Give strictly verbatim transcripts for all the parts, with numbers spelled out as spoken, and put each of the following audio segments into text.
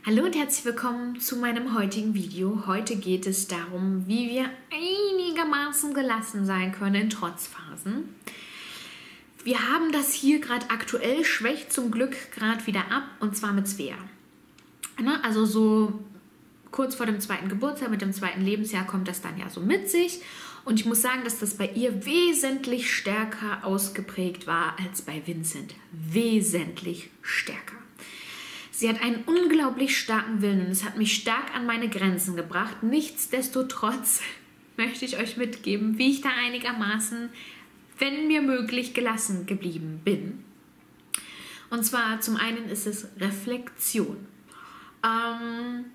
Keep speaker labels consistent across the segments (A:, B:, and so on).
A: Hallo und herzlich willkommen zu meinem heutigen Video. Heute geht es darum, wie wir einigermaßen gelassen sein können in Trotzphasen. Wir haben das hier gerade aktuell, schwächt zum Glück gerade wieder ab, und zwar mit Svea. Also so kurz vor dem zweiten Geburtstag, mit dem zweiten Lebensjahr kommt das dann ja so mit sich. Und ich muss sagen, dass das bei ihr wesentlich stärker ausgeprägt war als bei Vincent. Wesentlich stärker. Sie hat einen unglaublich starken Willen und es hat mich stark an meine Grenzen gebracht. Nichtsdestotrotz möchte ich euch mitgeben, wie ich da einigermaßen, wenn mir möglich, gelassen geblieben bin. Und zwar zum einen ist es Reflexion. Ähm,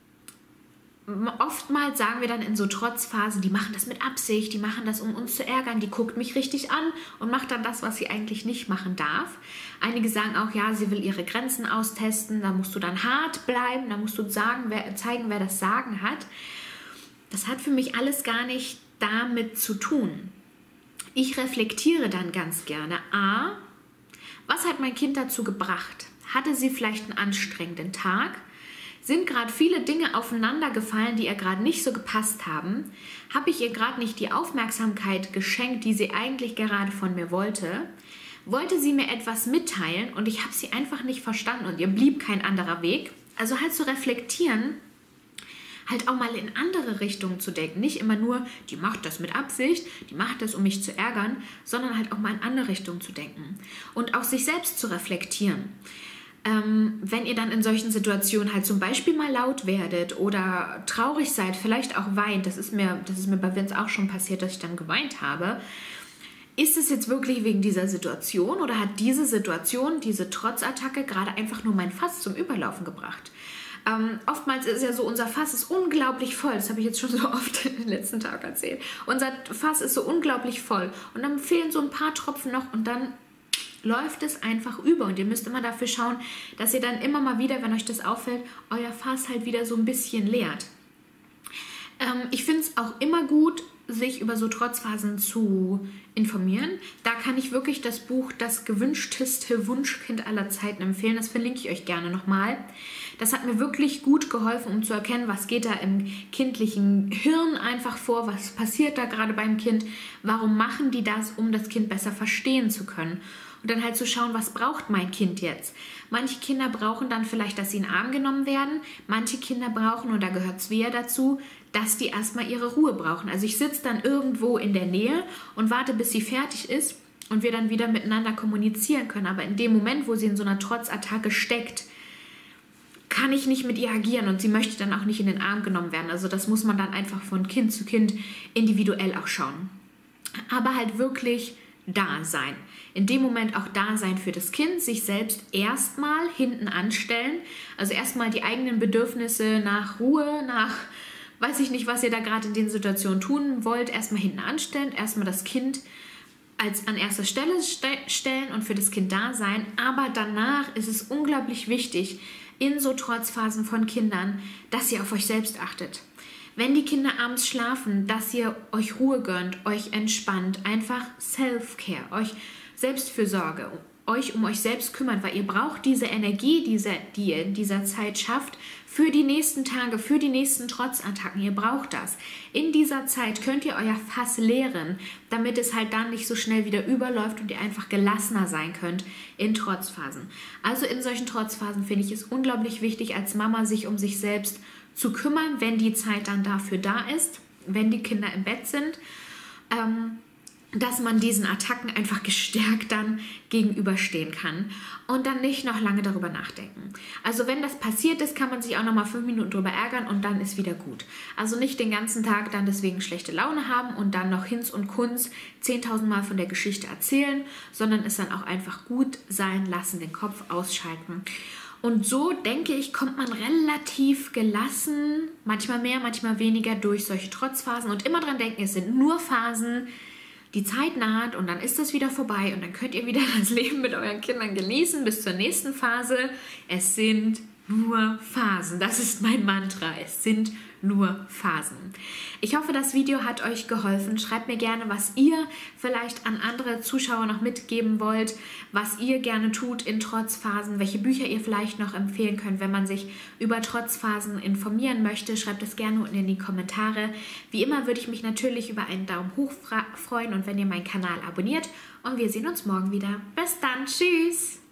A: oftmals sagen wir dann in so Trotzphasen, die machen das mit Absicht, die machen das, um uns zu ärgern, die guckt mich richtig an und macht dann das, was sie eigentlich nicht machen darf. Einige sagen auch, ja, sie will ihre Grenzen austesten, da musst du dann hart bleiben, da musst du sagen, wer, zeigen, wer das Sagen hat. Das hat für mich alles gar nicht damit zu tun. Ich reflektiere dann ganz gerne. A, was hat mein Kind dazu gebracht? Hatte sie vielleicht einen anstrengenden Tag? Sind gerade viele Dinge aufeinander gefallen, die ihr gerade nicht so gepasst haben? Habe ich ihr gerade nicht die Aufmerksamkeit geschenkt, die sie eigentlich gerade von mir wollte? Wollte sie mir etwas mitteilen und ich habe sie einfach nicht verstanden und ihr blieb kein anderer Weg? Also halt zu reflektieren, halt auch mal in andere Richtungen zu denken. Nicht immer nur, die macht das mit Absicht, die macht das, um mich zu ärgern, sondern halt auch mal in andere Richtungen zu denken. Und auch sich selbst zu reflektieren. Ähm, wenn ihr dann in solchen Situationen halt zum Beispiel mal laut werdet oder traurig seid, vielleicht auch weint, das ist mir, das ist mir bei Vince auch schon passiert, dass ich dann geweint habe, ist es jetzt wirklich wegen dieser Situation oder hat diese Situation, diese Trotzattacke gerade einfach nur mein Fass zum Überlaufen gebracht? Ähm, oftmals ist es ja so, unser Fass ist unglaublich voll, das habe ich jetzt schon so oft in den letzten Tagen erzählt. Unser Fass ist so unglaublich voll und dann fehlen so ein paar Tropfen noch und dann läuft es einfach über und ihr müsst immer dafür schauen, dass ihr dann immer mal wieder, wenn euch das auffällt, euer Fass halt wieder so ein bisschen leert. Ähm, ich finde es auch immer gut, sich über so Trotzphasen zu informieren. Da kann ich wirklich das Buch Das gewünschteste Wunschkind aller Zeiten empfehlen. Das verlinke ich euch gerne nochmal. Das hat mir wirklich gut geholfen, um zu erkennen, was geht da im kindlichen Hirn einfach vor, was passiert da gerade beim Kind, warum machen die das, um das Kind besser verstehen zu können. Und dann halt zu schauen, was braucht mein Kind jetzt? Manche Kinder brauchen dann vielleicht, dass sie in den Arm genommen werden. Manche Kinder brauchen, und da gehört Svea dazu, dass die erstmal ihre Ruhe brauchen. Also ich sitze dann irgendwo in der Nähe und warte, bis sie fertig ist und wir dann wieder miteinander kommunizieren können. Aber in dem Moment, wo sie in so einer Trotzattacke steckt, kann ich nicht mit ihr agieren und sie möchte dann auch nicht in den Arm genommen werden. Also das muss man dann einfach von Kind zu Kind individuell auch schauen. Aber halt wirklich da sein. In dem Moment auch da sein für das Kind, sich selbst erstmal hinten anstellen. Also erstmal die eigenen Bedürfnisse nach Ruhe, nach, weiß ich nicht, was ihr da gerade in den Situationen tun wollt, erstmal hinten anstellen, erstmal das Kind als an erster Stelle ste stellen und für das Kind da sein. Aber danach ist es unglaublich wichtig, in so Trotzphasen von Kindern, dass ihr auf euch selbst achtet. Wenn die Kinder abends schlafen, dass ihr euch Ruhe gönnt, euch entspannt, einfach Self-Care, euch Selbstfürsorge, euch um euch selbst kümmert, weil ihr braucht diese Energie, diese, die ihr in dieser Zeit schafft, für die nächsten Tage, für die nächsten Trotzattacken. Ihr braucht das. In dieser Zeit könnt ihr euer Fass leeren, damit es halt dann nicht so schnell wieder überläuft und ihr einfach gelassener sein könnt in Trotzphasen. Also in solchen Trotzphasen finde ich es unglaublich wichtig, als Mama sich um sich selbst zu kümmern, wenn die Zeit dann dafür da ist, wenn die Kinder im Bett sind, ähm, dass man diesen Attacken einfach gestärkt dann gegenüberstehen kann und dann nicht noch lange darüber nachdenken. Also wenn das passiert ist, kann man sich auch noch mal fünf Minuten drüber ärgern und dann ist wieder gut. Also nicht den ganzen Tag dann deswegen schlechte Laune haben und dann noch Hinz und Kunz zehntausend Mal von der Geschichte erzählen, sondern es dann auch einfach gut sein lassen, den Kopf ausschalten. Und so, denke ich, kommt man relativ gelassen, manchmal mehr, manchmal weniger, durch solche Trotzphasen. Und immer dran denken, es sind nur Phasen, die Zeit naht und dann ist es wieder vorbei und dann könnt ihr wieder das Leben mit euren Kindern genießen bis zur nächsten Phase. Es sind nur Phasen. Das ist mein Mantra. Es sind nur Phasen. Ich hoffe, das Video hat euch geholfen. Schreibt mir gerne, was ihr vielleicht an andere Zuschauer noch mitgeben wollt, was ihr gerne tut in Trotzphasen, welche Bücher ihr vielleicht noch empfehlen könnt, wenn man sich über Trotzphasen informieren möchte. Schreibt das gerne unten in die Kommentare. Wie immer würde ich mich natürlich über einen Daumen hoch freuen und wenn ihr meinen Kanal abonniert. Und wir sehen uns morgen wieder. Bis dann. Tschüss.